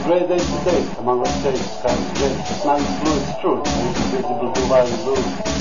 great day today among the states, and great nice blues truth, and visible divine blues.